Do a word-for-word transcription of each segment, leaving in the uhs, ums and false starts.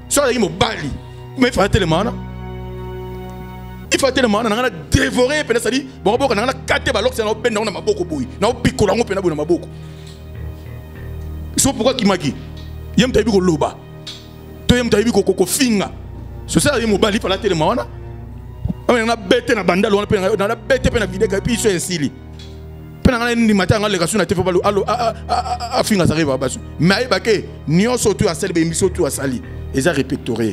soit il mobali mais il faut tellement il faut tellement on a dévoré peut ça dit bon on a quatre balles c'est on ben on a maboko boy na picola on pena na maboko c'est pourquoi qui m'a dit yem tabi ko loba to yem tabi ko ko finga so ça il mobali il faut tellement on a bête na bandalo on a na bête pe na vidéo et puis so insili pe na ni matin on a lekasuna te faut pas allo a finga ça arrive basu mais ba ke nyo surtout à celle be émission tout à sali et ça répertorié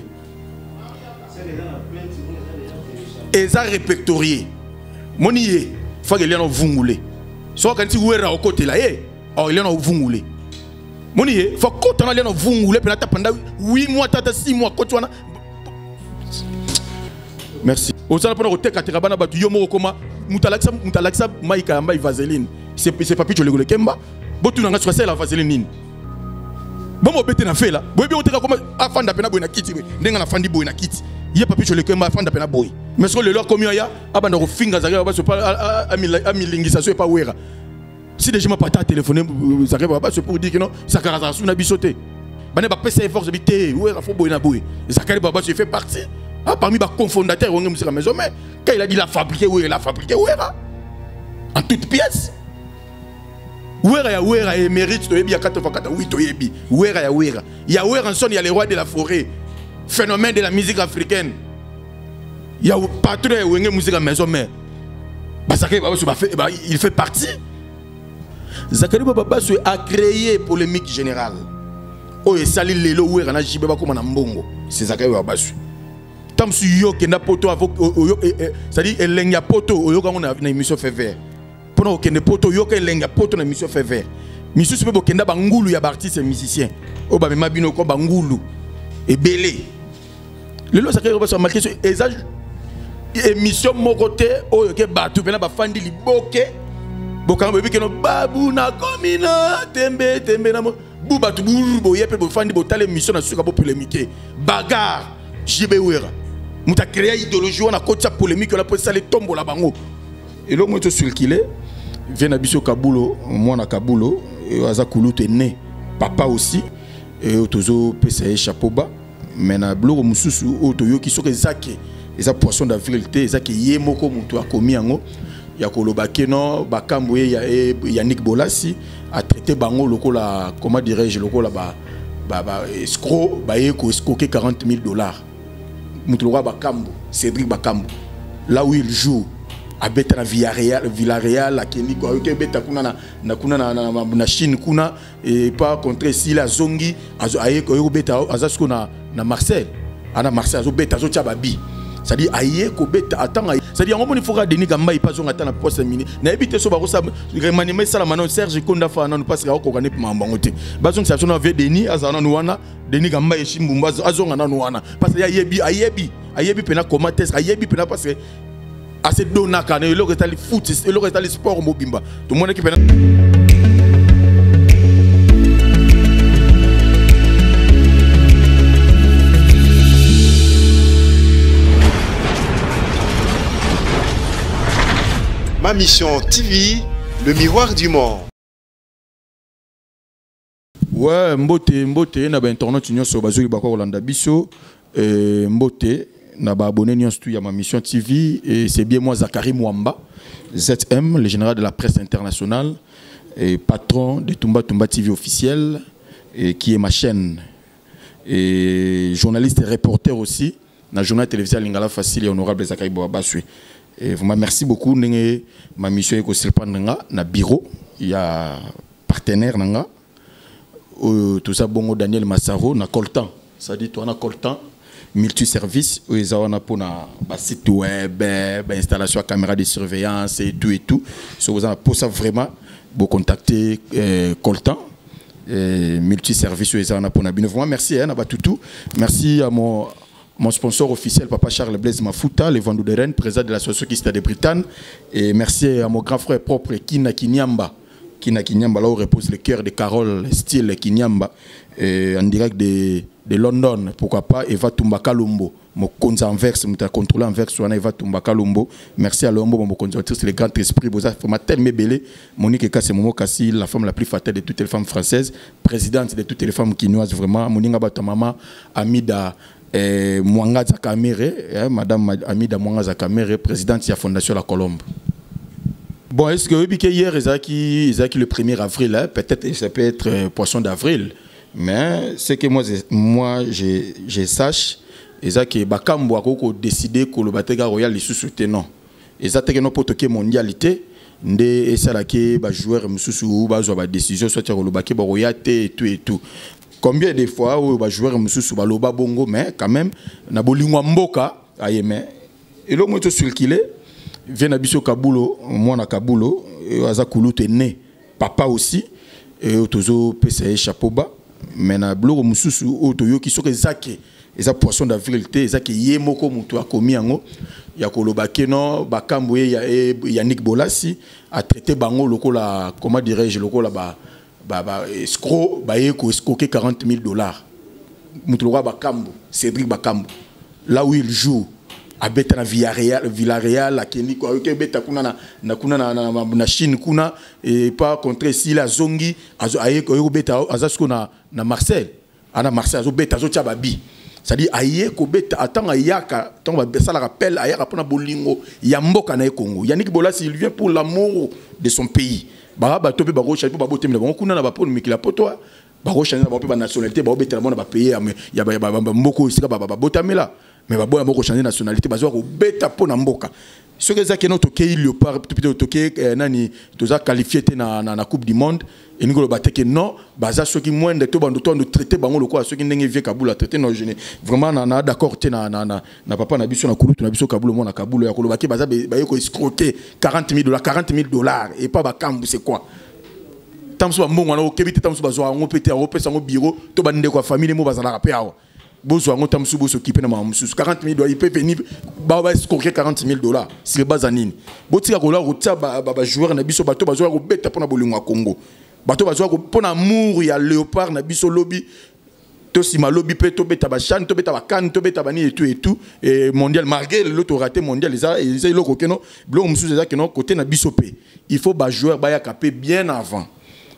et ça répertorié monié faut que les gens vungulé soit quand tu ouera au côté là eh oh les gens vungulé monié faut que tu les gens vungulé pendant pendant huit mois tata six mois quand tu as merci au salon pendant que tu as bana batu yomo koma mutalaksa mutalaksa maika mbai vaseline c'est c'est pas picho le kemba botu nanga tu la vaseline nini bon mo bete na fait là boy bien on te comment afanda pena boy na kiti ndenga na fandi boy na kiti yé papi sur le kemba afanda pena boy mais sur le leur comme ya abanda ko finga zaga ba so pas amilingisa so pas wera si déjà ma pata téléphoner zaga ba so pour dire que non ça karaza sou na bisoté bane ba pesa force bité wera fo boy na boy zakari baba je fait partie ah parmi ba cofondateur on musique maison mais quand il a dit la fabriquer wera la fabriquer wera en toute pièce. Wera ya wera et mérite to yebi ya quatre fois quatre-vingt-huit to yebi wera ya wera ya wera en son il y a les rois de la forêt phénomène de la musique africaine il y a patron wenge musique à maison mais Zakari Baba il fait partie. Zakari Baba a créé polémique générale oh et sali lelo wera na jibe ba comme na mbongo c'est Zakari Baba tam su yo ke na poto avo ça dit elenya poto oyo ka on a na émission fait vert pendant que ne poto yo ke lenga poto na mission fait vert mission se peut kenda bangulu ya artiste musicien o ba mema bino ko bangulu et belé le lo Zakari Baba so marqué sur ezage émission mokote o ke batu pena ba fandi liboke bokanga bebi ke no babu na komina tembe tembe na bu batu bu bo yepe bo fandi bo tale mission na suka bo polémique bagarre jibe wera muta créer idéologie on a côté polémique on a pour ça les tombeaux la bango et l'homme est sur qu'il est vient à biso Kabulo moi na Kabulo et aza kulutu est né papa aussi et otozo pesa chapeau bas mais na bloko mususu otoyo qui sont ezake eza poisson d'avril te ezake yemoko mutu akomi yango ya koloba ke non bakambo ya Yannick Bolasi a traité bango lokola comment dirais-je lokola ba ba ba escroc ba yeko escroquer quarante mille dollars mutu lokola bakambo Cédric Bakambo là où il joue à beta na Villarreal Villarreal la Keni ko ke beta kuna na na kuna na na Chine kuna et pas contre si la zongi azo ayeko yo beta azasko na na Marseille ana Marseille azo beta azo tchababi ça dit ayeko beta attends ça dit on faut que Denis Gamba il pas on attend na poste mini na ebité so ba ko sa remanier ça la manon Serge Konda fa na parce que ko connaît mambangote bazon ça so na ve Denis azana no wana Denis Gamba eshi mbumba azonga na no wana parce que ayebi ayebi ayebi pena comment est ayebi pena parce que assez dona kana le reste le foot le reste le sport mobimba tout le monde qui pena Ma mission T V, le miroir du monde. Ouais, mbote mbote na ba internet nyonso bazui ba ko Rolanda biso euh mbote na ba abonné nyonso ya ma mission T V et c'est bien moi Zakari Mwamba Z M le général de la presse internationale et patron de Tumba Tumba T V officiel et qui est ma chaîne et journaliste et reporter aussi na journal télévisé Lingala Facile et honorable Zakari Baba Basui. Et vraiment merci beaucoup ma mission est aussi na bureau il y a partenaire nanga tout ça bongo Daniel Massaro na Coltan ça dit toi na Coltan multi-service où ils ont pour na site web installation à caméra de surveillance et tout et tout so vous avez pour ça vraiment vous contacter Coltan multi-service où ils ont pour na bino vraiment merci hein na batutu merci à mon mon sponsor officiel, Papa Charles Blaise Mafuta, le vendeur de Rennes, président de l'association Kista de Bretagne. Et merci à mon grand frère propre, Kina Kinyamba, Kina Kinyamba, là où repose le cœur de Carole, style Kinyamba, en direct de, de London, pourquoi pas, Eva Tumbaka Lumbo, mon conza Anvers, mon contrôleur Anvers, Eva Tumbaka Lumbo, merci à Lombo, mon conservatrice, le grand esprit, vous avez fait tellement belé, Monique Kassi, Momo Kassi, la femme la plus fatale de toutes les femmes françaises, présidente de toutes les femmes quinoises, vraiment, Moninga Batamama, Amida, eh, Mwanga Zakamere, eh, Madame Amida Mwanga Zakamere, présidente de la Fondation La Colombe. Bon, est-ce que oui, hier, Isaki, Isaki le premier avril, hein, peut-être ça peut être euh, poisson d'avril, mais c'est que moi, moi je, je sache, Isaki Bakambo a décidé que le Batega Royal est sous-soutenant. Isaki que nous pour toquer mondialité, ndé et ça là que les joueurs sous bazo ba décision soit le Batega Royal et tout et tout. Combien de fois où les joueurs sous baloba bongo, mais quand même, na bolingwa mboka, aïe mais, et l'homme est sur le kilé. Vient à Bisso Kabulo, moi na Kabulo, Aza Koulout est né, papa aussi, et Otozo P C E chapeau bas, mais na Bloro Moussousou, Otoyo qui sont les Zake, les poissons d'avril, les Zake Yemoko Moutou a commis en haut, Yakolo Bakeno, Bakamboué, Yannick Bolassi, a traité Bango, loko la, comment dirais-je, loko la, ba, ba, ba, escroc, Bayeko, escroqué quarante mille dollars. Moutouloa Bakambo, Cédric Bakambo, là où il joue. Abeta na Villarreal, Villarreal, la Keni, quoi, ok, beta kuna na na kuna na na na Chine kuna et pas contre ici la Zongi, azo aye ko beta azasko na na Marseille, ana Marseille azo beta azo tchababi. C'est-à-dire aye ko beta attend ayaka, tant ba ça la rappelle ayaka pona bolingo ya mboka na Congo. Yannick Bolassi il vient pour l'amour de son pays. Ba ba topé ba rocha pour ba botem na kuna na ba pour mikila poto. Ba rocha na ba pe ba nationalité ba beta na ba payer ya ba mboko isika ba ba botamela. Mais bah bon, on changer nationalité, bah on bêta pour n'amboka. Ce que ça qui est notre pays léopard, plutôt toqué, nani, tous a qualifié na na na Coupe du Monde. Et nous le batté que non, bah ça ceux qui moins de tout bon de temps de traiter bah on le quoi, ceux qui n'engagent vieux Kaboul à traiter non je vraiment na na d'accord t'es na na na na papa na biso na Kouloutou na biso Kaboul moi na Kaboul ya Kouloutou bah ça bah yo escroquer quarante mille dollars, quarante mille dollars et pas bah Kambu c'est quoi? Tant soit bon on a au Québec tant soit besoin on peut être on peut s'en au bureau, tout bande quoi famille moi bah ça la rappelle. Bozo on tam subo s'occuper na mamoussous quarante mille dollars il peut venir ba ba escroquer quarante mille dollars c'est bazanine botika ko la rotia ba ba joueur na biso bato bazo ko beta pona bolingo Congo bato bazo ko pona amour ya léopard na biso lobby to sima lobby pe to beta ba chan to beta ba kan to beta bani et tout et tout et mondial malgré l'auto raté mondial les a les loko keno blo moussous les a keno côté na biso pe il faut ba joueur ba ya capé bien avant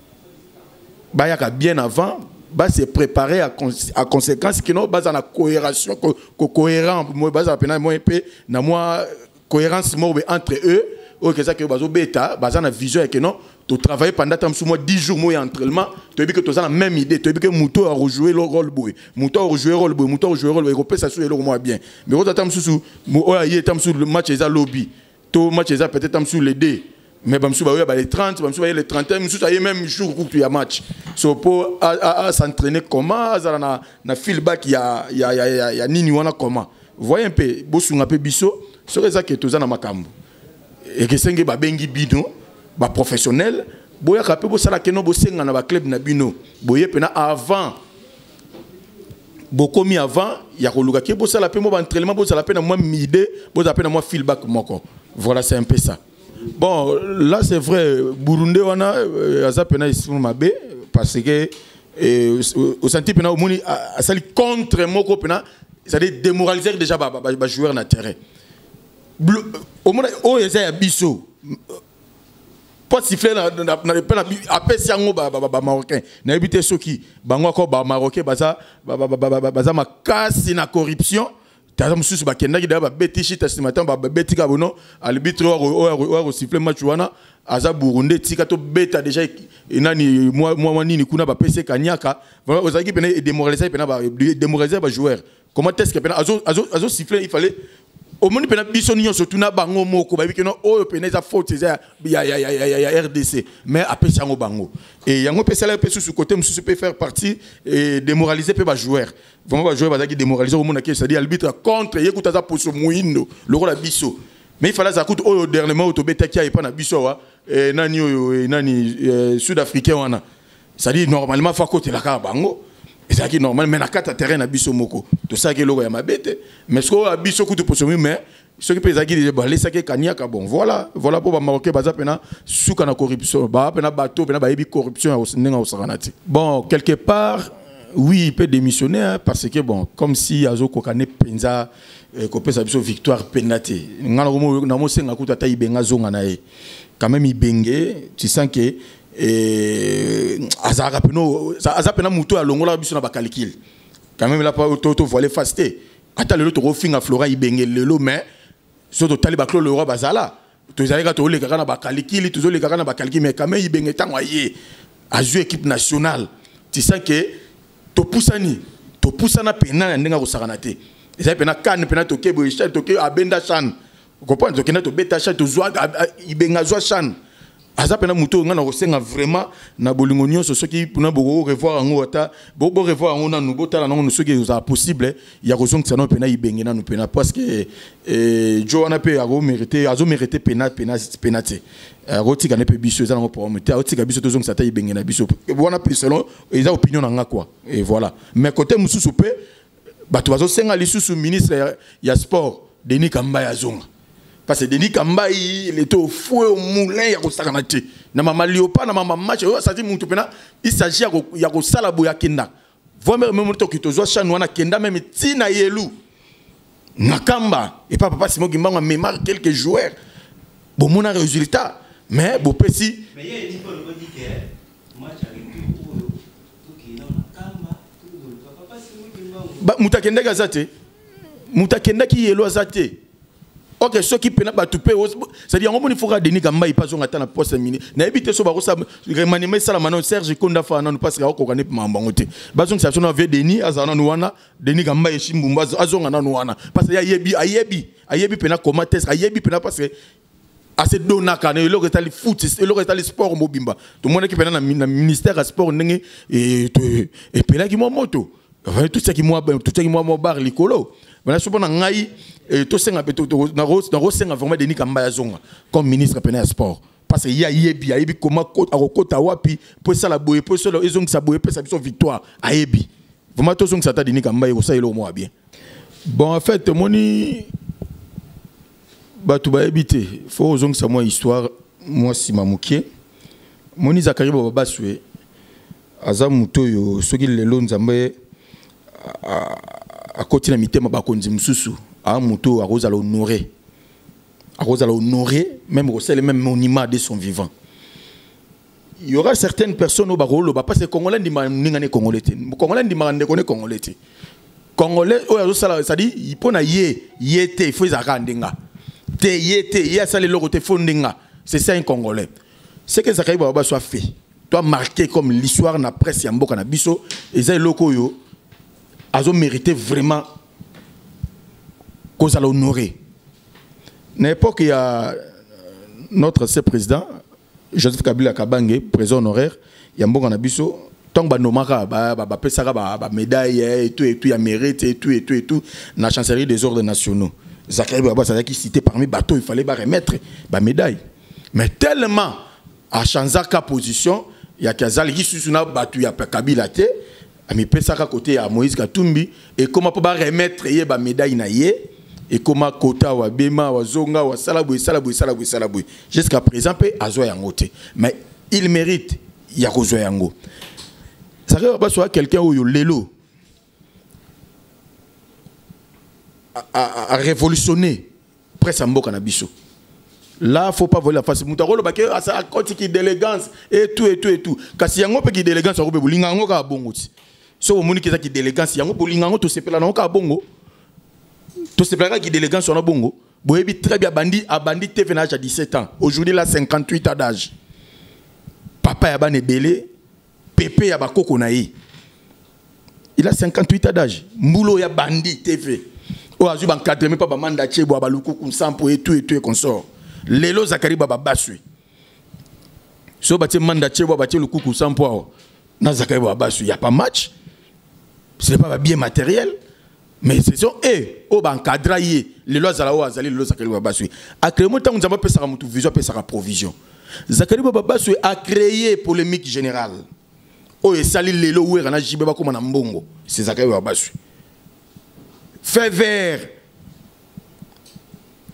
ba ya bien avant bah c'est préparé à, cons à conséquence que non bah ça na cohérence co co cohérent moi bah ça peine moi épée na moi cohérence moi entre eux ok ça que bah zo bêta bah ça na vision et que non tu travailles pendant tant moi dix jours moi entraînement tu dis que tu as la même idée tu dis que Mouto a rejoué le rôle boy Mouto a rejoué le rôle boy Mouto a rejoué le rôle européen ça suit le moi bien mais quand tu as sous moi hier tu sous le match les lobby tout match les peut-être sous les dés mais bamsou ba ba les trente bamsou ba les trente bamsou ça y même jour où tu as match so pour à s'entraîner comment ça na na feedback ya ya ya ya nini wana comment voyez un peu bosunga pe biso so ça que toza na makambo et que senge ba bengi bino ba professionnel boya ka pe bo sala ke no bo senga na ba club na bino boye pena avant beaucoup mis avant ya ko luka ke bo sala pe mo ba entraînement bo sala pe na moi midi bo sala pe na moi feedback moko voilà c'est un peu ça. Bon, là c'est vrai, Burundi on a ça pena ici mabé parce que au senti pena au moni à ça contre moko pena ça dit démoraliser déjà ba ba joueur na terrain. Au moins oh il y a biso pas siffler na na pena après si ngo ba ba marocain na éviter ceux qui bango ko ba marocain ba ça ba ba ba ça ma casse na corruption. T'as un souci bakenda qui d'abord bêti chita ce matin ba bêti kabono arbitre ou ou siffler match wana aza Burundi tika to bêta déjà nani moi moi nini kuna ba P C Kanyaka voilà aux équipes et démoraliser pena ba démoraliser ba joueur comment est-ce que pena azo azo azo siffler il fallait au moins pena bisonio surtout na bango moko ba bikeno o pena za faute ya ya ya ya R D C mais après ça ngo bango et yango P C là peut sur côté monsieur peut faire partie et démoraliser pe ba joueur vraiment ba joueur ba qui démoraliser au monde qui c'est-à-dire arbitre contre yekuta za poso muindo le rôle biso mais il fallait ça coûte au dernièrement auto beta qui a pas na biso wa et nani nani sud-africain wana c'est-à-dire normalement fa côté la ka bango et ça qui normal mais na carte terrain na biso moko tout ça qui logo ya mabete mais ce que biso coûte poso mais ceux qui peuvent dire bah les sacs kaniaka bon voilà voilà pour Marocain baza pena souka na corruption ba pena bateau pena ba corruption au saranati. Bon quelque part oui il peut démissionner hein, parce que bon comme si azo kokane penza ko pesa biso victoire penate ngana ko na mo senga kuta ta ibenga zonga na e quand même ibenge tu sens que eh azaka peno azapena muto alongola biso na ba calcul quand même là pas auto voler fasté ata lelo to finga Flora ibenge lelo mais surtout tali baklo le roi bazala tozalika to le kaka na ba calcul tozole kaka na ba calcul mais quand même ibenge tango yé a joué équipe nationale tu sens que to poussani to poussana pena ndenga ko sakanate eza pena kan pena to kebo chan to ke abenda chan comprendre to kena to beta chan to zwa ibenga zwa chan azapena muto ngana ko senga vraiment na bolingo nyonso soki puna bo revoir ngo ata bo bo revoir ngo na nubo tala ngo soki za possible ya ko zonga sana pena ibenge na pena parce que eh Joana pe a mérité azo mérité pena pena penate roti kana pe biso za ngo pour meter roti ka biso to zonga sata ibenge na biso bona pe selon eza opinion na nga quoi et voilà mais côté mususu pe bato bazo senga lisusu ministre ya sport Denis Kamba ya zonga. Parce que Denis Kamba il était au fou au moulin ya ko sakanate na mama liopa na mama match ça dit mutu pena il s'agit ya ko sala boya kenda vraiment même to ki to zo chanwa na kenda même tina yelu na Kamba et pas papa Simon Gimbango mémoire quelques joueurs bon mon résultat mais bon pesi mais il dit pas le dit que match avec tout qui na Kamba tout papa Simon Gimbango ba mutakenda gazate mutakenda ki yelo azate. Ok, ceux qui peuvent pas tout payer, c'est-à-dire on faut que Denis Kamba il passe on attend la poste mini. Na éviter so ba ça remanier ça la manon Serge Konda fa na parce que ko connaît pas mbangote. Bazon ça na ve Denis azana nuana Denis Kamba e chimbumba azonga na nuana parce que ya yebi ayebi ayebi pena comment test ayebi pena parce que assez dona kana le reste le foot le reste le sport mobimba. Tout le monde qui pena na ministère de sport ndenge et et pena ki mo moto. Tout ça qui moi tout ça qui moi mo bar likolo. Voilà je pense ngai to senga peto na rose na rose senga vraiment Denis Kamba ya zonga comme ministre pena sport parce que ya yebi yebi comment akokota wapi pour ça la boye pour ça ils ont ça boye pour ça victoire ayebi vraiment to zonga ça ta Denis Kamba ko ça il au moins bien bon en fait moni ba tu ba habiter faut zonga ça moi histoire moi si mamukie moni Zakari baba baswe azamuto yo soki lelo nzambe à côté de mitema bakonzi mususu a muto a rosa honoré a rosa honoré même au le même monument de son vivant. Il y aura certaines personnes au barolo parce que congolais ndi ngane congolais te congolais ndi mande connaît congolais te congolais o ya sala ça dit il pona yé yété il faut za ndenga te yété ya sala le côté fondinga c'est ça un congolais c'est que Zakari baba soit fait toi marqué comme l'histoire na presse ya mboka na biso et ça loko yo azo mérité vraiment qu'on s'allait honorer. À l'époque, il y a notre président, Joseph Kabila Kabange, président honoraire, il y a un bon anabiso, tant que nomara, bah bah pesara bah médaille et tout et tout, il y a mérite et tout et tout et tout, la chancellerie des ordres nationaux. Zakari Baba, c'est qui cité parmi bateaux, il fallait bah remettre bah médaille. Mais tellement à changer sa position, il y a Kazal qui sous una battu, il y a Kabila té. Ami pesaka côté à Moïse Katumbi et comment pas remettre yé ba médaille na yé et comment kota wa bema wa zonga wa salabou salabou salabou salabou jusqu'à présent pe azo yangote mais il mérite ya ko zo yango ça va pas soit quelqu'un ou lelo a révolutionné presque mboka na biso là faut pas voler la face mutaro ba ke asa côté qui d'élégance et tout et tout et tout kasi yango pe qui d'élégance ko be bulinga ngo ka bongo so omoni ki za ki d'élégance yango bolinga ngo to sepela na ka bongo to sepela ki d'élégance na bongo boyebi très bien bandi a bandi T V na âge à dix-sept ans aujourd'hui là cinquante-huit ans d'âge papa ya bane belé pépé ya bakoko na yi il a cinquante-huit ans d'âge mbulo ya bandi T V o azu ban cadre mais pas ba manda chebo ba luku kunsampo et tout et tout et consort lelo Zakari baba basui so bati manda chebo bati luku kunsampo na Zakari baba basui il y a pas match ce n'est pas bien matériel mais c'est ça et au ban cadre yi lelo zala o azali lelo Zakari baba basui a créé mo tangu nzamba pesa mutu vision pesa provision Zakari baba basui a créé polémique générale o esali lelo wera na jibe ba koma na mbongo c'est Zakari baba basui fait vert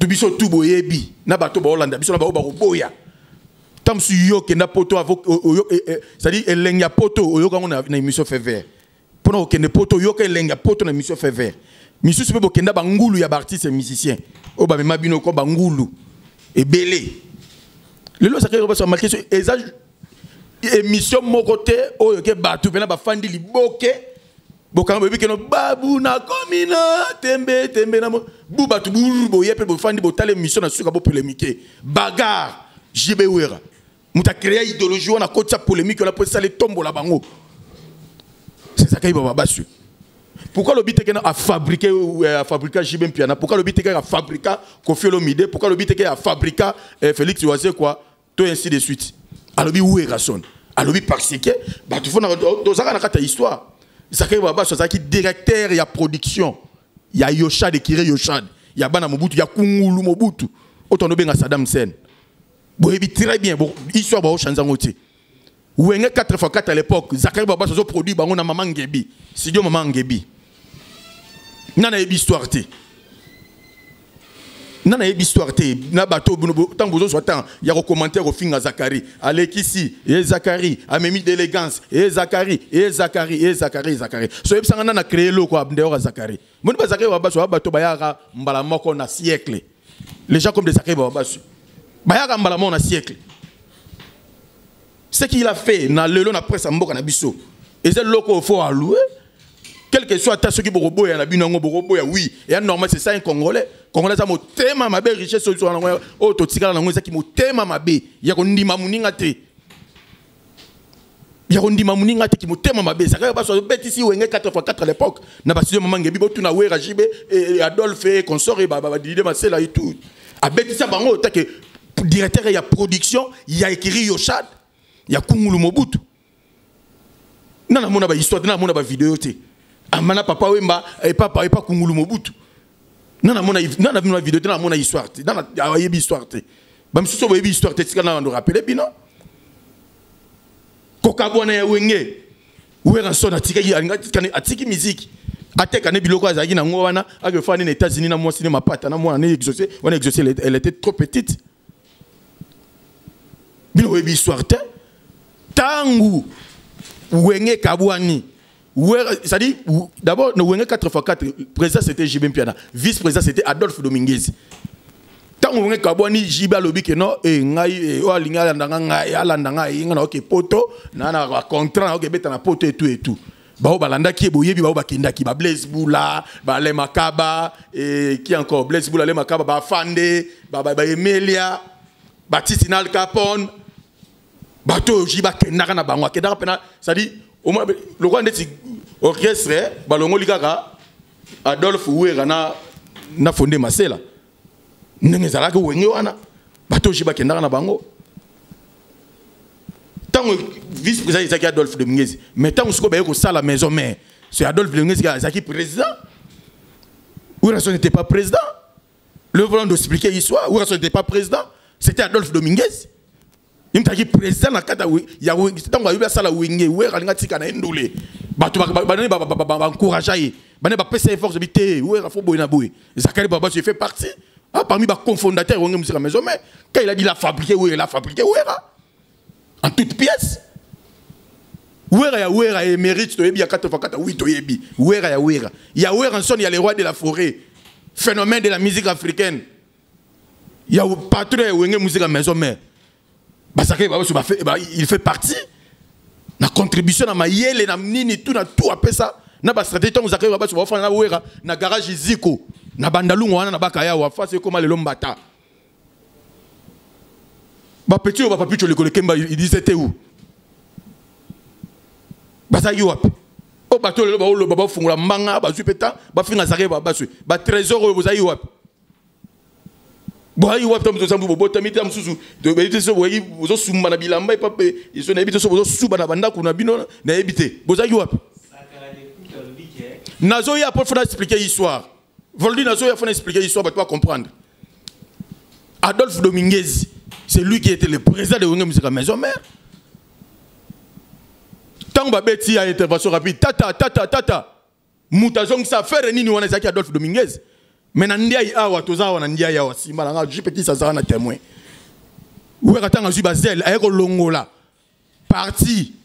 bato biso tout boyebi na bato ba Hollande biso na ba boya tam su yo ke na poto avoc c'est-à-dire elenga poto oyo ka na na émission fait vert pour que ne poto yo ke elenga poto na émission fait vert misu se pe bokenda ba ngulu ya ba artiste musicien o ba mema bino ko ba ngulu ebele lelo ça ka ba so marqué sur émission mokote oyo ke bato pena ba fandi liboke bokanga bebi keno babu na komina tembe tembe na bu batu bu bo yepe bo fandi bo tale mission na suka bo polémique bagarre jibe wera muta créer idéologie on a côté polémique on a pour ça les tombeaux la bango c'est ça qu'il va basu pourquoi le but est à fabriquer à fabriquer jibe piana pourquoi le but est à fabriquer Koffi Olomide pourquoi le but est à fabriquer Félix Oise quoi tout ainsi de suite alors bi wera son alors bi parce que ba tu faut dans ça na kata histoire Zakari Baba c'est qui directeur il y a production il y a Yoshad Kire Yoshad il y a Bana Mobutu il y a Kungulu Mobutu autant de benga Saddam Hussein bon et très bien bon histoire ba Chanzangote Wenge quatre fois quatre à l'époque Zakari Baba c'est produit bango na maman Ngebi studio maman Ngebi nana yebi histoire té nana yebi histoire té na bato tant bozo soit temps il y a commentaire au fin à Zakari Alekisi et Zakari amemi d'élégance et Zakari et Zakari et Zakari Zakari so yeb sanga na créer loko abndeo Zakari mon ba Zakari baba so bato bayara mbala moko na siècle les gens comme des Zakari baba so bayara mbala moko na siècle ce qu'il a fait na lelo na presse mboka na biso et c'est loko faut allouer quel que soit ce qui borobo ya na binongo borobo ya oui et normal c'est ça un congolais congolais ça mo tema mabe richesse so na o to tikala na ngo ça qui mo tema mabe ya ko ndima muninga te ya ko ndima muninga te qui mo tema mabe ça ka ba so beti si wenge quatre fois quatre à l'époque na ba studio maman ngebi bo tuna wera jibe et Adolphe consort et ba ba dide masela et tout a beti ça bango ta que directeur ya production il y a écrit Yoshad il y a Kungulu Mobutu nana mona ba histoire nana mona ba vidéo te amana papa wemba et papa et pas Kungulu Mobutu nana mona nana vina vidéo nana mona histoire nana ayebi histoire te bam so bo yebi histoire te tikana ndo rappeler bino koka bona ya wenge wera so na tikaki atikane atiki musique ateka ne biloko azaki na ngo wana akefani na États-Unis na moi cinéma pata na moi na exaucé on a exaucé elle était trop petite bino yebi histoire te tangu wenge kabwani ça dit d'abord nous avons quatre fois quatre président c'était Jibé Mpiana vice-président c'était Adolphe Dominguez tant on a kabwani Jibé lobi que non et ngai o alinga ndanga ngai alanda ngai ngana OK poto na na contrat OK beta na poto et tout et tout ba balanda ki boyebi ba bakenda ki ba Blaise Boula ba le Makaba et qui encore Blaise Boula le Makaba ba Fande ba ba Emilia ba Titinal Capone bato Jiba kenaka na bango kenaka pena ça dit au moins le roi ndeti orchestre balongo likaka Adolphe Wera na na fondé Masela ndenge zalaka wenge wana bato Jiba kenaka na bango tant vice président Isaac Adolphe Dominguez mais tant ko baye ko sala maison mère c'est Adolphe Dominguez qui est président Wera n'était pas président le volant d'expliquer l'histoire Wera n'était pas président c'était Adolphe Dominguez il m'a dit président na kata il y a tant que ça la wenge Wera nga tika na ndule bato ba ba ba encourager ba ba pesa force bité Wera faut boy na boy Zakari Baba je fait partie ah parmi ba cofondateur wenge musique maison mais quand il a dit la fabriquer Wera la fabriquer Wera en toute pièce Wera ya Wera et mérite to yebi ya quatre fois quatre oui to yebi Wera ya Wera il y a Wera en son il y a les rois de la forêt phénomène de la musique africaine il y a patron wenge musique maison mais il fait partie la contribution à ma yele na nini tout na tout après ça na ba stratégie on zakari baba so na wera na garage Ziko na bandalungu wana na bakaya wa face comme le lombata ba petit ba papi le kolekemba il disait c'était où ba ça yoap o bato le ba o baba fungula mbanga ba zupeta ba finga zakari baba so ba trésor vous ayi yoap bon il y a des gens qui ont été mis en sous de éviter ce voyez vous avez sous mana bilamba et pas ils sont éviter ce vous avez sous bana banda qu'on a bino na éviter vous avez eu nazo ya pour faire expliquer l'histoire Voldi nazo ya faire expliquer l'histoire pour comprendre Adolphe Dominguez c'est lui qui était le président de Wenge Musique Maison Mère tant ba beti a intervention rapide tata tata tata mutazong ça faire nini wana zaki Adolphe Dominguez Mais nandia ya wa toza wa nandia ya wa simba nga je petit ça ça na témoin. Ou ratanga zu bazel ayeko longola. Parti.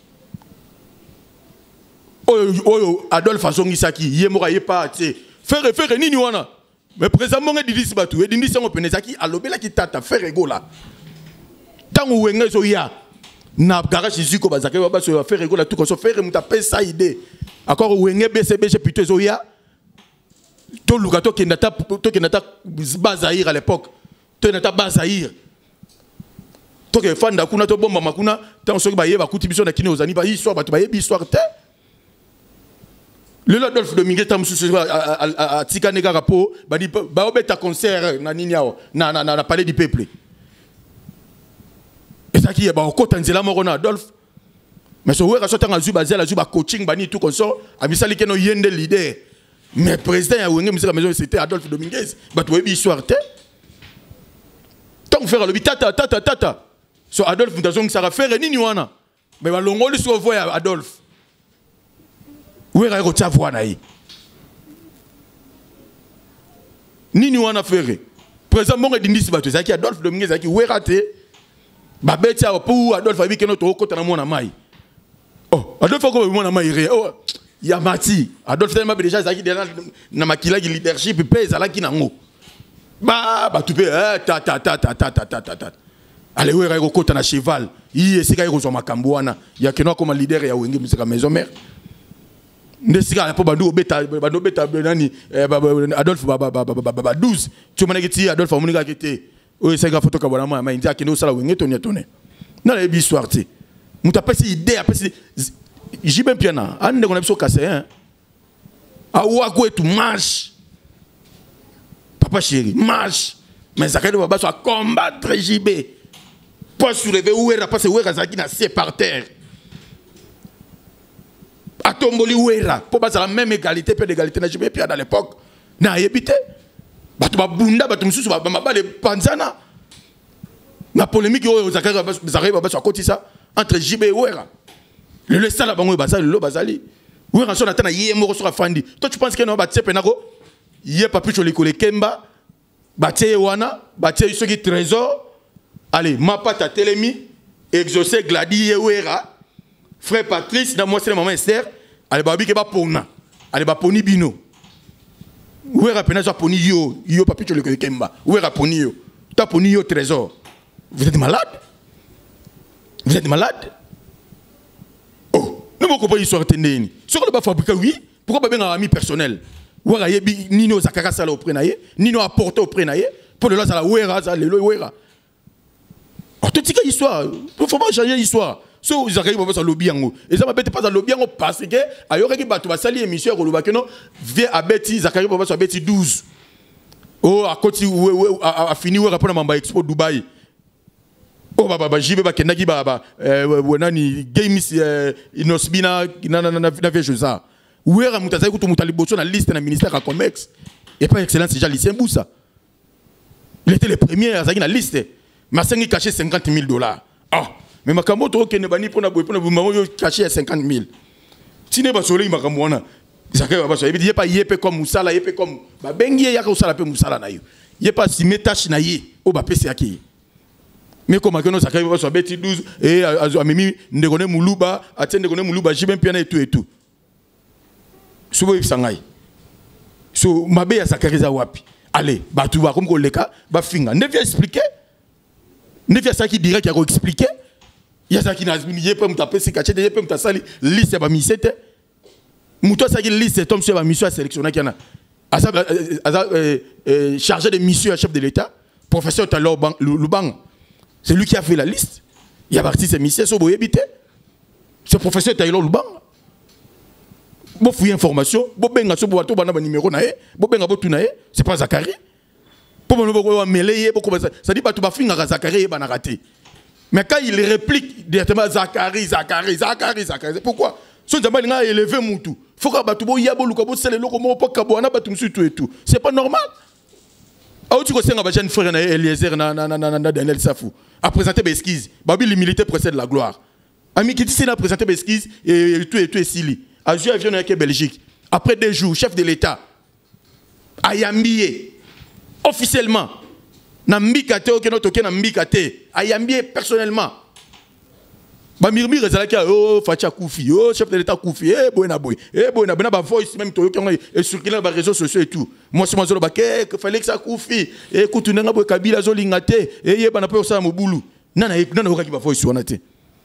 Oyo oyo Adolphe Azongisaki yemoka yepa tie. Faire faire nini wana. Mais présentement ngedisi batu edindisi ngo penezaki alobela ki tata faire egola. Tango wenge zo ya na garage zuko bazake ba so faire egola tout comme ça faire muta pesa idée. Encore wenge B C B G plutôt zo ya. To lukato kendata to kendata bazaïr à l'époque. To kendata bazaïr. To ke fanda kuna to bomba makuna tant soki ba yeba kuti biso na kini ozani ba histoire ba to ba yebi histoire te. Le Adolphe Dominguez tam sous a tika nega rapo ba di ba obeta concert na nini yao na na na palais du peuple. Et ça qui est ba okota nzela moko na Adolphe. Mais so wera sota ngazu ba zela zu ba coaching ba ni tout comme ça abisali keno yende leader. Mais président ya wenge musique maison c'était Adolphe Dominguez ba to yebi histoire te. Tant faire le tata tata tata. So Adolphe Ndazong ça va faire nini wana. Mais ba longoli so voya Adolphe. Où est-ce que tu as vu? Nini wana faire. Président mon edindisi bato zaki Adolphe Dominguez zaki werate. Ba beti a pour Adolphe abi keno to kota na mona mai. Oh, Adolphe ko mona mai re. Oh, ya mati. Adolphe tellement déjà zaki na makila ki leadership pesa la ki nango. Ba ba tu pe ta ta ta ta ta ta ta ta. Allez où est-ce que kota na cheval. Yi esika ko zo makambo wana. Ya keno comme leader ya wenge musika maison mère. Ndesika po bandu beta bandu beta nani Adolphe baba douze tu m'as dit Adolphe amunika kete o c'est ga photo ka bona ma india kendo sala wenge tonya toné na la histoire ti muta pesi idée apesi jibe piana ande kona biso kase hein a wa ko etu marche papa chéri marche mais zakado baba so combattre jibe pour soulever ou era passer ou era zaki na c'est par terre. A tomboli ouera pour pas la même égalité peu d'égalité na jibé puis à l'époque na yebité batu ba bunda batu mususu ba ba de panzana na polémique yo zakara zakara ba so côté ça entre jibé et ouera le le sala bango bazali le bazali ouera so na tana yé moko so afandi toi tu penses que non ba tsepe nako yé papi choli kole kemba ba tse wana ba tse so ki trésor allez ma pata telemi exaucer gladi yé ouera. Frère Patrice, dans moi c'est maman Esther, allez babi ke ba pona. Allez ba poni bino. Où est rapena so poni yo, yo papi tu le kemba. Où est raponi yo? Ta poni yo trésor. Vous êtes malade? Vous êtes malade? Oh, nous ne comprenons pas l'histoire tendeni. Sur le ba fabriquer oui, pourquoi pas bien un ami personnel? Où est yebi nino zakara sala auprès naie, nino apporter auprès naie pour le là ça la ouera ça le ouera. Oh, toute cette histoire, il faut pas changer l'histoire. So ils arrivent à faire lobby yango et ça m'embête pas à lobby yango parce que ayoka ki bato basali émission ko lobaki no vient à beti zakari ba so beti douze oh à côté a fini ou rapport na mamba expo Dubaï oh baba ba jibe ba kendaki ba ba nani games inosbina na na na na vejo ça ou era mutaza ko to mutali boso na liste na ministère à Comex et pas excellence déjà Lucien Boussa il était le premier à la liste mais ça caché cinquante mille dollars ah. Mais ma camoto qui ne va ni pour na pour na maman yo caché à cinquante mille. Si ne ba soleil ma camona. Ça que ba so il dit pas yepé comme musala yepé comme ba bengi ya ko sala pe musala na yo. Yé pas si metache na yé o ba pesi aki. Mais comme que no ça que ba so beti douze et a mimi ndekone muluba atende ndekone muluba jibe piana et tout et tout. Subo isangai. So mabe ya sakariza wapi. Allez, ba tu va comme ko leka ba finga. Ne viens expliquer. Ne viens ça qui dirait qu'il a expliqué. Il y a ça qui n'a pas me taper c'est caché, il peut me tasali liste ba misete. Muto ça qui liste tombe sur ba mission à sélectionner qui na. Asa chargé de mission chef de l'État, professeur Talor Lubang. C'est lui qui a fait la liste. Il a parti ses missions sur boyebité. Ce professeur Talor Lubang. Bon fouiller information, bon benga so bo to bana ba numéro na e, bon benga bo tunae, c'est pas Zakari. Pour me bo mêler beaucoup ça dit pas tout ba finga Zakari ba na raté. Mais quand il réplique directement Zakari, Zakari, Zakari, Zakari, pourquoi? Si on a élevé Moutou, il faut que tu aies et tout. C'est pas normal. Tu sais que jeune frère Eliezer Daniel Safou a présenté des esquisses. Babi l'humilité précède la gloire. Ami qui dit a présenté des esquisses et tout et tout est Sili. A joué avion avec Belgique. Après deux jours, chef de l'État. ayambié officiellement na mbikate oke no toke na mbikate ayambié personnellement ba mirmir ezalaki oh Facha Koufi oh chef de l'état Koufi eh boy na boy eh boy na ba voice même to yoki et circuler ba réseaux sociaux et tout moi c'est moi zo ba que fallait que ça Koufi et kutuna nga boy Kabila zo lingate et yeba na pe osala mobulu nana nana okaki ba voice wana te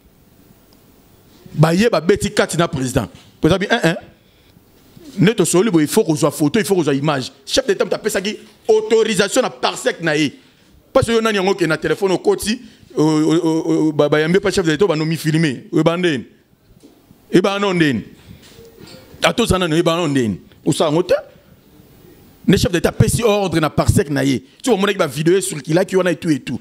ba yeba beti kati na président président bi un un neto soli bo il faut qu'on soit photo il faut qu'on soit image chef d'état t'a pesa ki autorisation na parsec na ye parce que yo nani yango ke na téléphone au koti ba ba yambe pas chef d'état ba no mi filmer e banden e ba non den ato sana no e ba non den o sa ngote ne chef d'état pesi ordre na parsec na ye tu vois mon ba vidéo sur qui là qui on a et tout et tout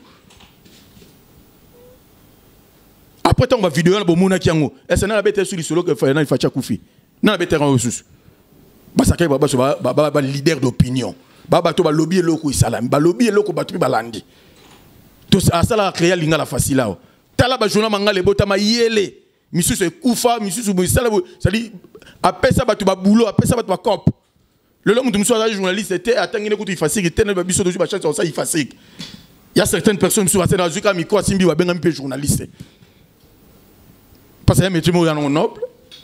après tant ba vidéo na bo mona ki yango est-ce na bete sur solo que fa na Facha Koufi na bete ran ressources basaka baba so ba ba leader d'opinion baba to ba lobby eloko isalami ba lobby eloko batu balandi to asala créer linga la facile là tala ba journal manga le botama yele misusu ekufa misusu bo sala ça dit apesa batu ba boulot apesa batu ba cop le long de monsieur journaliste était atangine kutu ifasiki tena ba biso doju ba chance ça ifasiki il y a certaines personnes sur la scène azuka miko simbi wa benga mpe journaliste parce que métier mo ya noble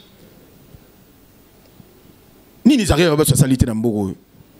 ni ni arrière ba salité na mboko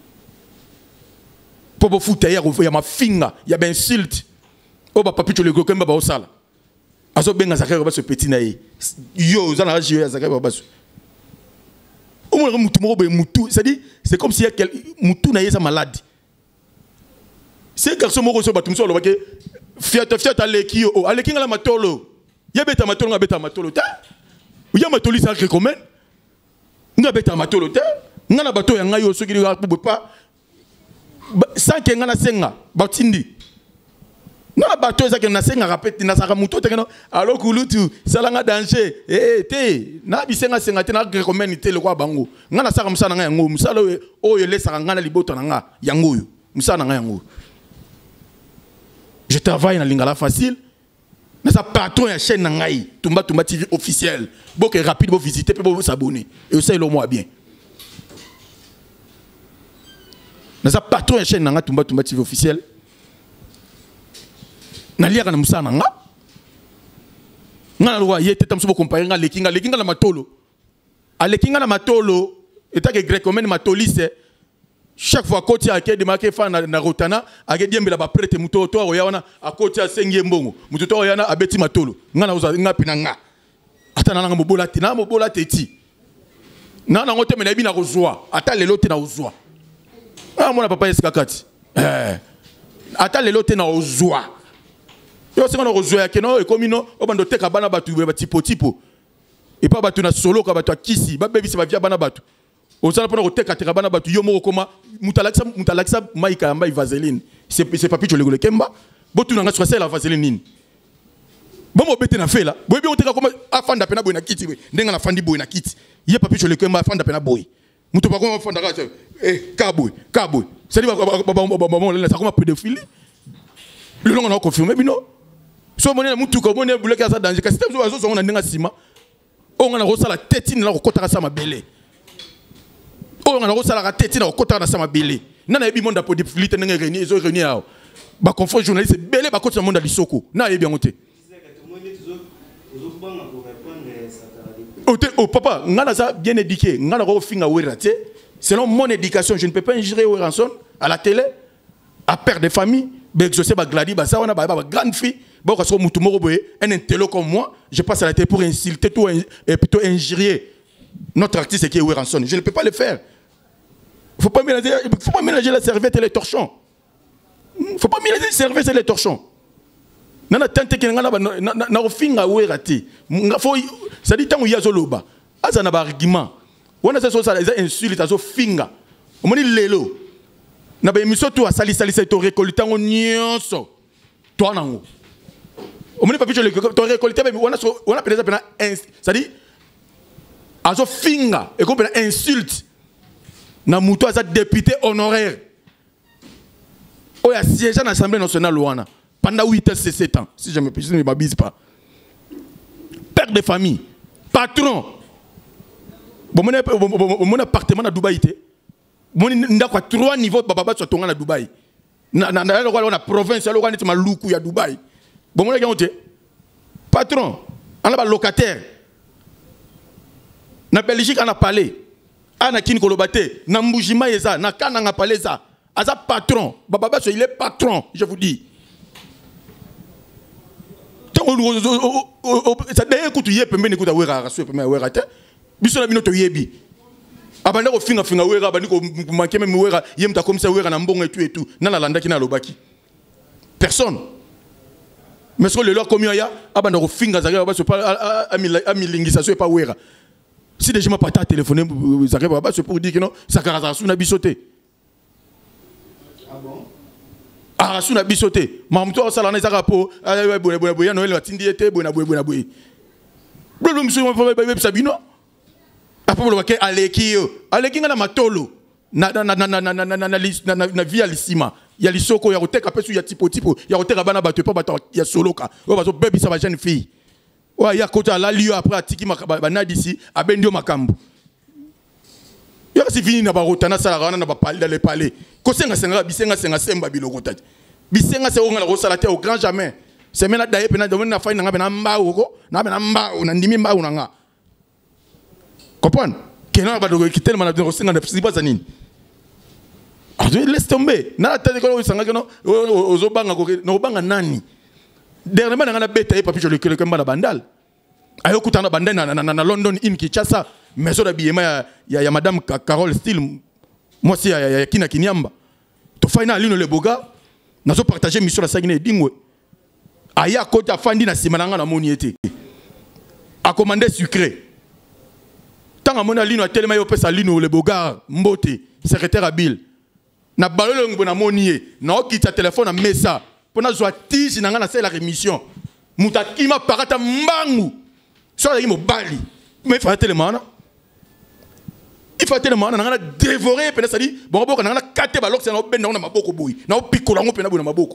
popo futa ya ya ma finga ya ben insulte o ba papi to le kokemba ba osala aso benga zakaya ba ce petit na ye yo za na jio ya zakaya ba so o mo mutu mo be mutu c'est dit c'est comme si quel mutu na ye sa malade c'est garçon mo ko so ba tumso lo ba ke fiata fiata leki o aleki ngala matolo ya beta matolo nga beta matolo ta ya matoli sa ke comment nga beta matolo te nga na bato ya nga yo soki nga po pa sans que nga na senga batindi nga na bato za ke na senga rapeti na saka muto te no alo kulutu salanga danger eh te na bisenga senga te na recommend te le kwa bango nga na saka musana nga yango musala oyo lesa nga na libota na nga yango yo musana nga yango je travaille na lingala facile na sa patron ya chaîne na ngai tumba tumba T V officiel boke rapide bo visiter pe bo s'abonner et ça il au moins bien na sa patron ya chaîne na ngai tumba tumba T V officiel na liaka na musana nga nga lwa yete tamso bo comparer nga lekinga lekinga na matolo a lekinga na matolo eta ke grecomen matolise chaque fois côté à quai de marqué fan na rotana a ke diembela ba prêtre muto to ro ya wana a côté à sengie mbongo muto to yana abeti matolo nga na uza nga pina nga ata na nga mobola ti na mobola teti na na ngote mena bi na kozwa ata lelo te na ozwa ah mona papa yeska kati eh ata lelo te na ozwa yo senga na kozwa ya keno e komino obando teka bana batu ba tipo tipo et pas batu na solo ka batu akisi ba bebi se ba via bana batu osala pona koteka teka bana batu yo moko koma mutalakisa mutalakisa maika yamba vaseline c'est c'est papi to le kemba botu na nga sur la vaseline nini bon mo bete na fela boy bi oteka koma afanda pena boy na kiti we ndenga na fandi boy na kiti ye papi to le kemba afanda pena boy muto pa koma afanda ka eh ka boy ka boy c'est dire ba ba la ça comme pédophilie le long on a confirmé bino so monena mutu ko monena buleka ça danger ka système so so on a ndenga sima o ngana ko sala tetine la ko kotaka sa mabele o ngana ko sala ka tetine ko kotaka sa mabele nana yebi monde po dipfilite ndenga réuni ezo réuni ao ba confort journaliste belé ba kotaka monde lisoko na yebi ngote oh papa ngana ça bien éduqué ngana ko finga werate selon mon éducation je ne peux pas injurer Weranson à la télé à père de famille ba exaucer ba gladi ba ça on a ba grande fille bon parce que mutu moko boye un intello comme moi je passe à la télé pour insulter tout et plutôt injurier notre artiste qui est Weranson je ne peux pas le faire faut pas mélanger faut pas mélanger la serviette et les torchons faut pas mélanger la serviette et les torchons nana tante ke ngana na na ofinga werate faut ça dit tango yazoloba azana ba argument wana ça ça les insultes azo finga omoni lelo na ba émission to asali sali to récolter ngo nyonso to nango omoni papi je le to récolter mais wana wana peut-être pena ça dit azo finga et comme insulte na muto aza député honoraire oya siège à l'Assemblée nationale wana pendant huit ans, c'est sept ans. Si je ne m'abuse pas. Père de famille, patron. Mon appartement à Dubaï, moni ndako à trois niveaux baba so tonga na Dubaï na na na na province ya lokani ma luku ya Dubaï bon mona gangote patron on a locataire na Belgique on a parlé ana kini kolobate na mbujima yeza na kana nga paleza aza patron baba so il est patron je vous dis ça d'ailleurs écoute yé pembe n'écoute à wera raso pembe wera te biso na bino to yebi abanda ko finga finga wera abandi ko manquer même wera yem ta comme ça wera na mbongo et tout et tout na la landa ki na lobaki personne mais sur le leur commun ya abanda ko finga zaka ba so pas a milingisa so pas wera si déjà m'a pas ta téléphoner zaka ba so pour dire que non ça karaza sou na bisoté ah bon ah sou na bisoté mamto sala na zaka po boye boye boye no ele atindi ete boye na boye boye na boye blum so mo ba sabino après le baké aleki aleki na matolo na na na na na na na na na via lisima ya lisoko ya koteka pesu ya tipo tipo ya koteka bana bato pa bato ya soloka o bazo baby sa ba jeune fille wa ya kota la lieu après atiki bana d'ici abendio makambu ya si fini na ba rotana sala rana na ba palais dans les palais ko senga senga bisenga senga semba biloko tati bisenga se onga la rosala te au grand jamais c'est maintenant d'ailleurs pena de na fa na ngaba na mbao ko na na mbao na ndimi mbao na nga comprendre que non ba do ki tellement na rosenga na pas zanini ah laisse tomber na tata ko sanga que non ozobanga ko no banga nani dernièrement na na beta e papi je le que le kamba bandal ayo kutana bandal na na na London in Kinshasa maison d'habillement ya ya madame Carole Steele moi si ya kina kinyamba to final lino le boga nazo partager mission la sagine dingwe aya kota fandi na simananga na moni ete a commander sucré tanga mona lino atelema yo pesa lino le boga mbote secrétaire habile na balolo ngbo na monié na okita téléphone na mesa pona zo tige na nga na la rémission mutakima parata mbangu so la mo bali mais fa téléma na il faut téléma na nga dévorer pena sali bon boko na nga kate balok na ben na maboko boyi na opikola ngo pena bo na maboko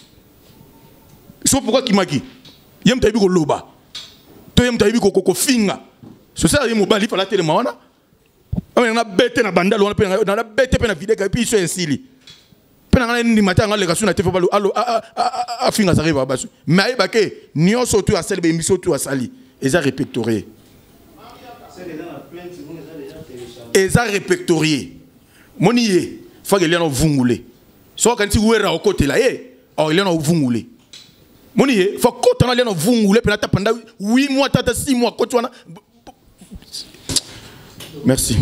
so pourquoi kimaki yem tayibi ko loba to yem tayibi ko ko finga so ça yem mo bali fa la téléma na on a bêté na bandalo on a bêté pe na vidéo et puis so insili pe na ni matanga le kasu na te fa balo allo a finga ça riba basu mais ba ke nyo so tu a selbe émission tu a sali et ça répertorié et ça répertorié monié faut que les gens vungulé so quand tu wera au côté là eh oh les gens vungulé monié faut que les gens vungulé pe na ta pendant huit mois tata six mois ko tu wana. Merci.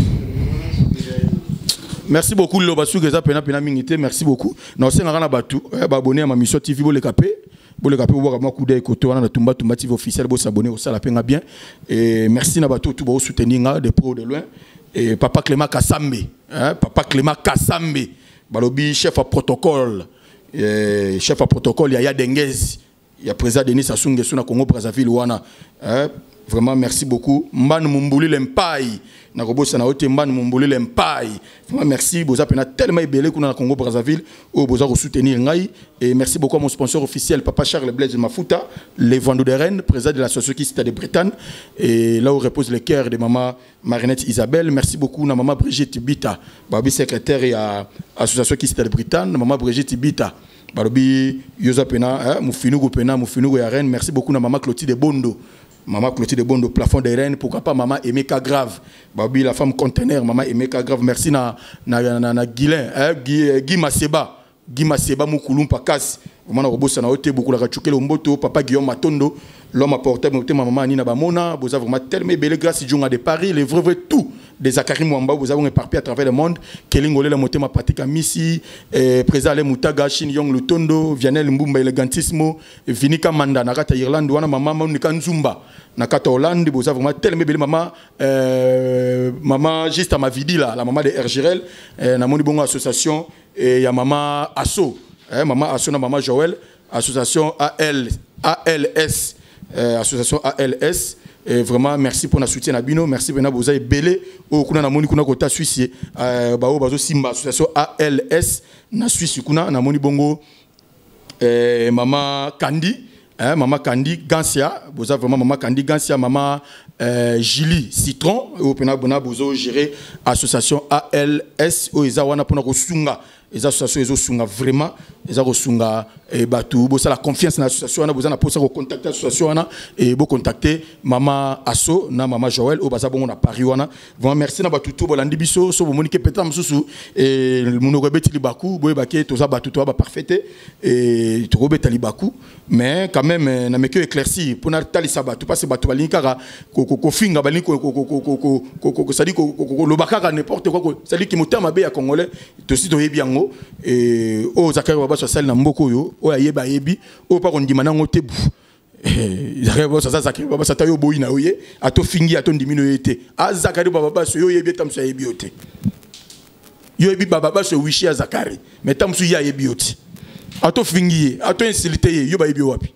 Merci beaucoup Lobasu Geza pena pena mingité, merci beaucoup. Na senga na batu, ba abonner à ma mission T V bo le capé, bo le capé bo ba coup d'œil koto na tumba tumba T V officiel bo s'abonner au ça la penga bien et merci na batu tout bo soutenir de pro de loin et papa Clément Kassambe, hein, papa Clément Kassambe, balobi chef à protocole, et chef à protocole ya ya Dengezi, ya président Denis Sassou Nguesso na Congo Brazzaville wana, hein. Vraiment, merci beaucoup. Mban Mumbuli l'Empaille. Na kobosa na ote Mban Mumbuli l'Empaille. Vraiment, merci. Boza pena tellement belé qu'on a Congo Brazzaville. Ou boza ko soutenir ngai. Et merci beaucoup à mon sponsor officiel, Papa Charles Blaise Mafuta, les vendeurs de Rennes, président de la Société de Bretagne. Et là où repose le cœur de maman Marinette Isabelle. Merci beaucoup à maman Brigitte Bita, babi secrétaire et à l'association qui de Bretagne, maman Brigitte Bita. Barobi Yosa Pena, Moufinou Pena, Moufinou et Rennes. Merci beaucoup à maman Clotilde Bondo. Maman Clotilde Bondo, plafond des Rennes, pourquoi pas maman Emeka Grave, Babi la femme conteneur, maman Emeka Grave, merci na na na na Guilin, hein, Guy Guy Maseba, Guy Maseba Moukoulum Pakas, maman Robosa na ote beaucoup la rachuke Lomboto, papa Guillaume Matondo, l'homme apporté ma maman Nina Bamona, vous avez vraiment tellement belle grâce Djonga de Paris, les vrais vrais tout des Zakari Mwamba, vous avez éparpillé à travers le monde, Kelingolé la moté ma pratique à Missi, président Ale Moutaga, Shin Yong Lutondo, Vianel Mbumba Elegantismo, Vinika Manda, Nakata Irlande, wana maman Monika Nzumba, Nakata Hollande, vous avez vraiment tellement belle maman, maman juste à ma vidi là, la maman de Ergirel, na moni bongo association, et ya maman Asso, maman Asso na maman Joël, association A L S, association A L S. Et vraiment merci pour notre soutien à Bino, merci pour notre belé au kuna na moni kuna kota Suisse euh ba o bazo simba association A L S na Suisse kuna na moni bongo euh maman Kandi hein, maman Candy Gansia, vous avez vraiment maman Candy Gansia, maman euh, Julie Citron, au pena bona bozo gérer association A L S au Ezawana pour nous sunga. Les associations ils sont vraiment ils sont et batu bo ça la confiance dans l'association on a besoin de pour ça contacter l'association et bo contacter maman Asso na maman Joël au baza bon on a Paris wana vraiment merci na batu tout bolandi biso so bo monique petam mususu et mon rebeti libaku bo baké to za batu to ba parfaite et to rebeti libaku mais quand même na meke éclairci pour na tali sabatu parce batu balini kara ko ko finga balini ko ko ko ko ko ça dit ko lo bakaka n'importe quoi ça dit qui motama be ya congolais to si to yebi yango et o zakari baba so sel na mboko yo o ayeba yebi o pa kondima nango tebu eh zakari baba so zakari baba sa tayo boyi na oye ato fingi ato ndimino yete a zakari baba so yo yebi tam so yebi yote yo yebi baba so wishi ya zakari mais tam so ya yebi yote ato fingi ato insulté yo ba yebi wapi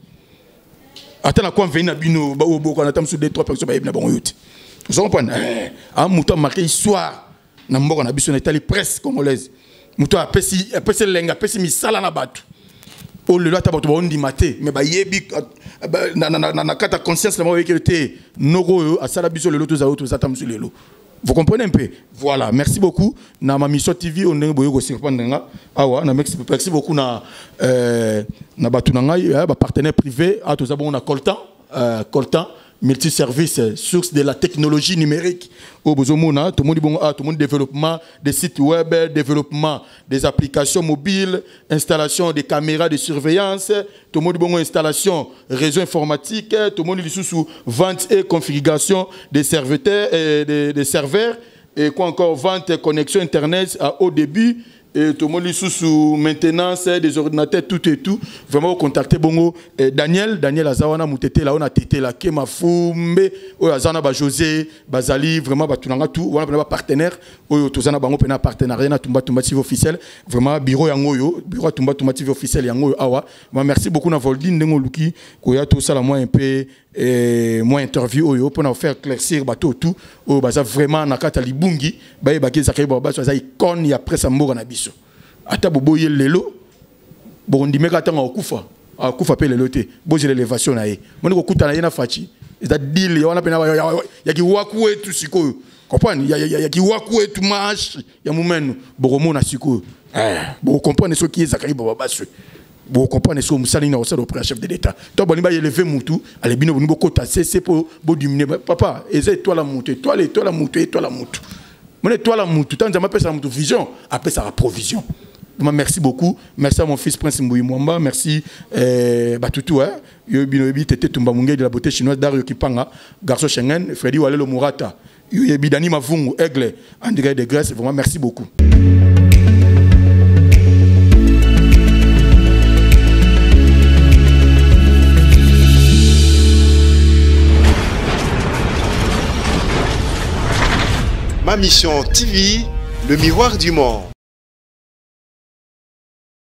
ata na convenu na bino ba oboko na tam so deux trois personnes ba yebi na bango yote vous comprenez a muta marqué histoire na mboko na biso na Italie presse congolaise muto apesi apesi lenga apesi misala na batu o le lata batu ba ondi maté mais ba yebi na na na na kata conscience la mo wekete noko asala biso le loto za auto za tamsu lelo vous comprenez un peu voilà merci beaucoup na ma mission T V on ndenge boyo ko surprendre nga awa na merci merci beaucoup na euh na batu na ngai ba partenaire privé a to za bon na Coltan euh Coltan multiservice, source de la technologie numérique. Au besoin, tout le monde bon, tout le monde développement des sites web, développement des applications mobiles, installation des caméras de surveillance, tout le monde bon installation réseau informatique, tout le monde sous vente et configuration des serveurs et des, des serveurs et quoi encore vente connexion internet à haut débit. Et tout le monde sous maintenance des ordinateurs, tout et tout. Vraiment, contacter Bongo. Daniel, Daniel Azawana Moutete, là, on a tété, là, Kema Foumbe, Azana ba José, Bazali, vraiment, ba Tunanga, tout. On a un partenaire, Oyo, Tozana Bango, Pena partenariat, na Tumba Tumba T V officiel. Vraiment, bureau Yangoyo, bureau Tumba Tumba T V officiel, Yangoyo, Awa. Merci beaucoup, na Voldine, Nengo Luki, Koya, tout ça, la moins un peu. Et moi interview oyo pour nous faire éclaircir bateau tout au baza vraiment na kata libungi ba ba ki zakari baba so za icône ya presse mboka na biso ata boboye lelo bondi meka tanga okufa akufa pe lelo te boje l'élévation na ye moni ko kuta na ye na fachi eza deal ya wana pena ya ki waku etu sikoyo comprendre ya ya ki waku etu marche ya mumenu bokomo na sikoyo eh bo comprendre ce qui est zakari baba so vous comprenez ce que vous savez au chef de l'État. Toi, vous avez élevé Moutou, allez bien, vous avez c'est pour vous diminuer. Papa, et toi la Moutou, toi la toi la Moutou, et toi la Moutou. Moi, toi la Moutou, tant que j'appelle ça la Moutou vision, après ça la provision. Merci beaucoup. Merci à mon fils Prince Mbouyi Mwamba. Merci euh, Batutu. Hein. Yobi Nobi, Tete Tumba Mungé de la beauté chinoise, Dario Kipanga, Garçon Schengen, Freddy Walelo Murata, Yobi Dani Mavungu, Aigle, André de Grèce. Vraiment, merci beaucoup. Ma mission T V, le miroir du monde.